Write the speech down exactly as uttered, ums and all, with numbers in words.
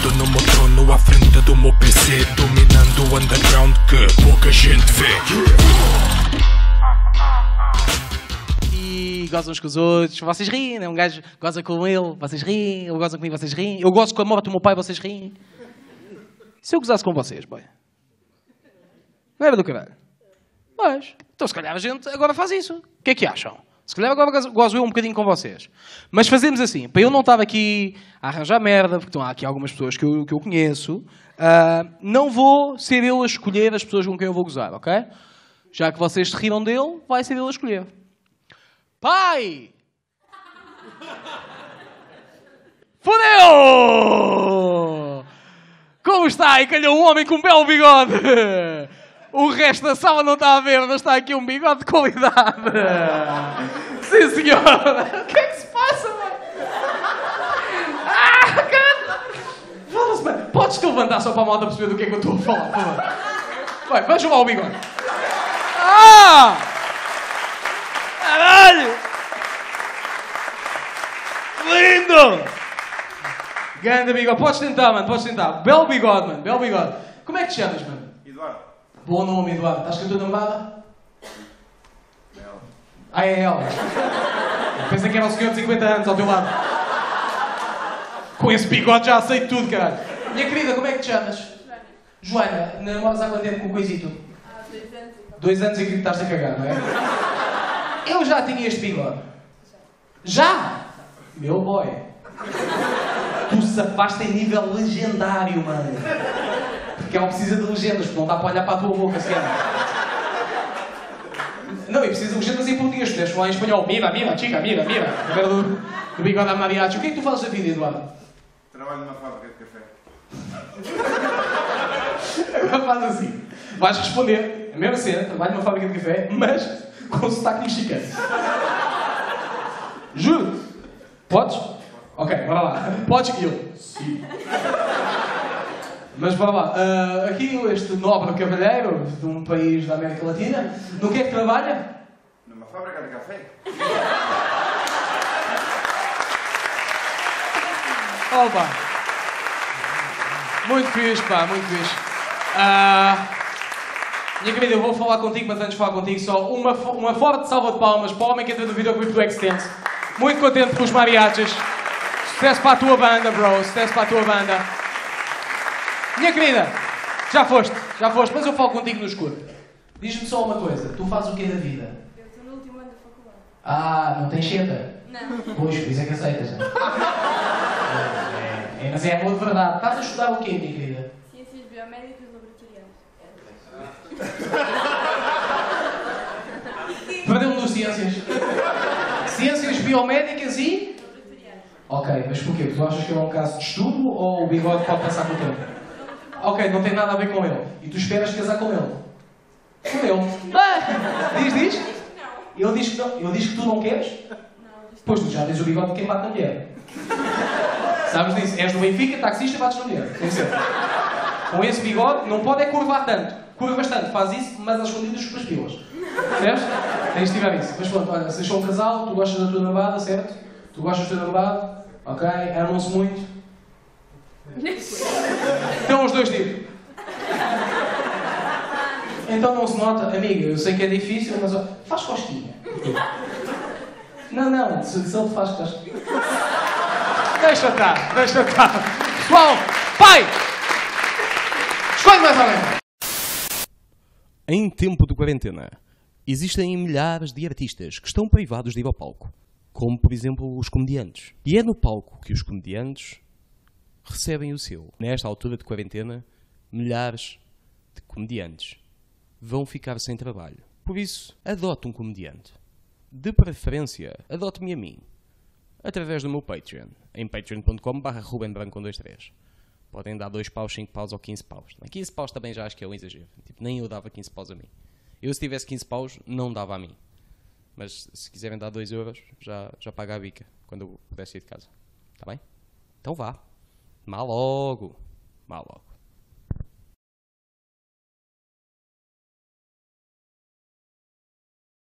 Sentado no meu trono à frente do meu P C, dominando o underground que pouca gente vê. E gozam uns com os outros, vocês riem, né? Um gajo goza com ele, vocês riem, ele goza comigo, vocês riem. Eu gozo com a morte do meu pai, vocês riem. Se eu gozasse com vocês, boy, não era do caralho. Mas, então se calhar a gente agora faz isso. O que é que acham? Se calhar agora gozo eu um bocadinho com vocês. Mas fazemos assim, para eu não estar aqui a arranjar merda, porque estão aqui algumas pessoas que eu, que eu conheço, uh, não vou ser eu a escolher as pessoas com quem eu vou gozar, ok? Já que vocês se riram dele, vai ser ele a escolher. Pai! Fodeu! Como está? E calhou um homem com um belo bigode! O resto da sala não está a ver, mas está aqui um bigode de qualidade! Sim, senhora! O que é que se passa, mano? Ah, caralho! Foda-se, mano! Podes-te levantar só para a malta perceber do que é que eu estou a falar, por favor? Vai, vejam lá o bigode! Ah! Caralho! Lindo! Ganda bigode. Podes tentar, mano. Podes tentar. Belo bigode, mano. Belo bigode. Como é que te chamas, mano? Eduardo. Bom nome, Eduardo. Estás com a tua namorada? Ela. Ah, é ela. Pensa que era um senhor de cinquenta anos ao teu lado. Com esse bigode já aceito tudo, caralho. Minha querida, como é que te chamas? Joana. Joana, namoras há quanto tempo com o coisito? Há dois anos. Dois anos e que estás a cagar, não é? Eu já tinha este bigode. Já? Meu boy. Tu safaste em nível legendário, mano. Porque ela precisa de legendas, porque não dá para olhar para a tua boca, assim. Não, e precisa de legendas em português. Puderes falar em espanhol. Mira, mira, chica, mira, mira. A ver do, do bigode a mariachi. O que é que tu fazes da vida, Eduardo? Trabalho numa fábrica de café. Agora faz assim. Vais responder, a mesma cena, trabalho numa fábrica de café, mas com sotaque mexicano. Juro. Podes? Ok, bora lá. Podes? E eu? Sim. Mas bora lá. Uh, aqui este nobre cavalheiro de um país da América Latina, no que é que trabalha? Numa fábrica de café. Opa! Muito fixe, pá, muito fixe. Uh, minha querida, eu vou falar contigo, mas antes de falar contigo, só uma, uma forte salva de palmas para o homem que entra no videoclipe do Extense. Muito contente pelos mariachis. Sucesso para a tua banda, bro. Sucesso para a tua banda. Minha querida, já foste, já foste, mas eu falo contigo no escuro. Diz-me só uma coisa, tu fazes o quê da vida? Eu estou no último ano da faculdade. Ah, não tens cheta? Não. Pois, por isso é que aceitas, não é? É, mas é amor de verdade. Estás a estudar o quê, minha querida? Ciências biomédicas laboratoriais. Perdeu-me no Ciências. Ciências biomédicas e... Laboratoriais. Ok, mas porquê? Tu achas que é um caso de estudo ou o bigode pode passar com o tempo? Ok, não tem nada a ver com ele. E tu esperas casar com ele? Com ele? Ah, diz, diz? Não. Ele diz que não. Ele diz que tu não queres? Não. Pois tu já tens o bigode de quem bate na mulher. Sabes disso? És do Benfica, taxista e bates na mulher. Tem que ser. Com esse bigode, não pode é curvar tanto. Curva bastante, faz isso, mas às escondidas com as pilas. Percebes? Tens de tirar isso. Mas pronto, olha, vocês são um casal, tu gostas da tua namorada, certo? Tu gostas do teu namorado, ok? Amam-se muito. Então os dois tipos. Então não se nota, amiga, eu sei que é difícil, mas ó, faz cosquinha. Não, não, se, se ele faz cosquinha. Deixa estar, deixa estar. Pessoal, pai! Escolhe mais alguém. Em tempo de quarentena, existem milhares de artistas que estão privados de ir ao palco, como por exemplo os comediantes. E é no palco que os comediantes recebem o seu. Nesta altura de quarentena, milhares de comediantes vão ficar sem trabalho. Por isso, adote um comediante. De preferência, adote-me a mim, através do meu Patreon, em patreon ponto com barra ruben branco um dois três. Podem dar dois paus, cinco paus ou quinze paus. quinze paus também já acho que é um exagero. Tipo, nem eu dava quinze paus a mim. Eu, se tivesse quinze paus, não dava a mim. Mas se quiserem dar dois euros, já, já paga a bica quando eu pudesse ir de casa. Está bem? Então vá. Má logo. Má logo.